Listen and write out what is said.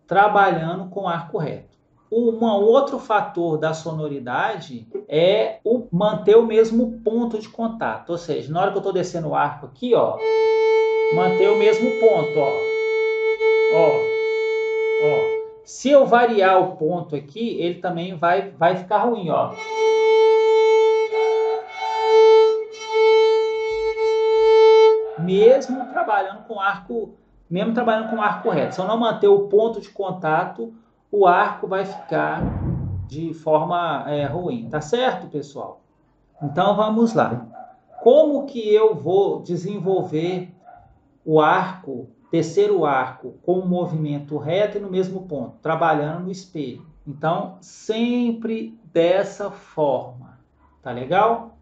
trabalhando com arco reto. Um outro fator da sonoridade é manter o mesmo ponto de contato. Ou seja, na hora que eu estou descendo o arco aqui, ó, manter o mesmo ponto, ó. Ó. Se eu variar o ponto aqui, ele também vai ficar ruim, ó. Mesmo trabalhando com arco reto. Se eu não manter o ponto de contato, o arco vai ficar de forma ruim. Tá certo, pessoal? Então vamos lá. Como que eu vou desenvolver o arco, descer o arco com um movimento reto e no mesmo ponto, trabalhando no espelho? Então, sempre dessa forma. Tá legal?